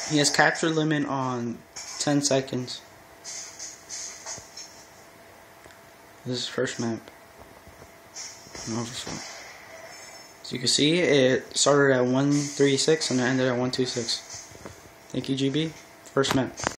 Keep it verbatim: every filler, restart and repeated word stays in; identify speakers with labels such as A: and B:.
A: He has capture limit on ten seconds. This is first map. So you can see it started at one thirty-six and it ended at one twenty-six. Thank you, G B. First map.